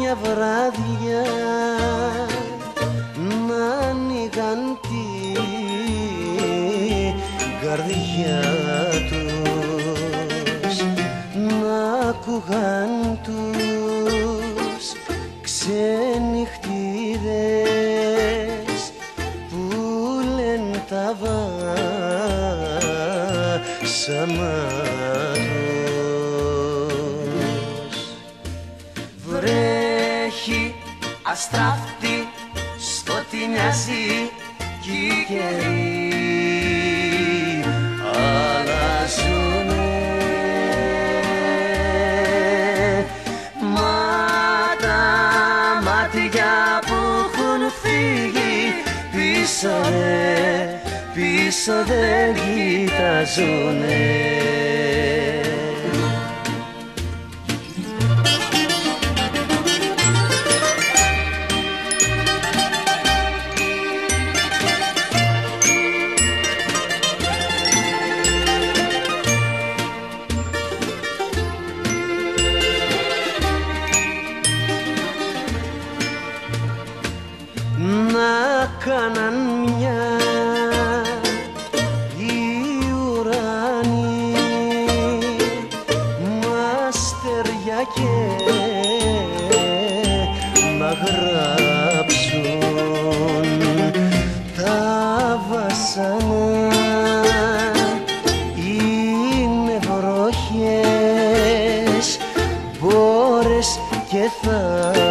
χίλια βράδια να ανοίγαν την καρδιά τους, να ακούγαν τους ξενυχτίδες που λένε τα βάσανα τους. Βρέχει αστράφτη στο τι μοιάζει κι οι καιροί αλλάζουνε, μα τα μάτια που έχουν φύγει πίσω δεν κοιτάζουνε. Να κάναν μια οι ουρανοί μ' αστεριά και να γράψουν τα βασανά. Είναι βροχές, μπόρες και θα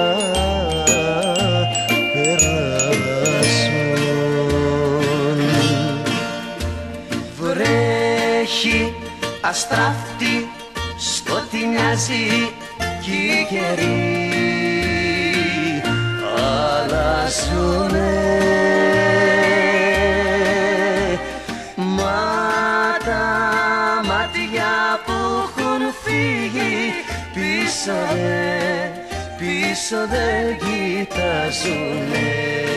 βρέχει αστράφτη στο τι μοιάζει κι οι καιροί αλλάζουνε, μα τα μάτια που έχουν φύγει πίσω δεν κοιτάζουνε.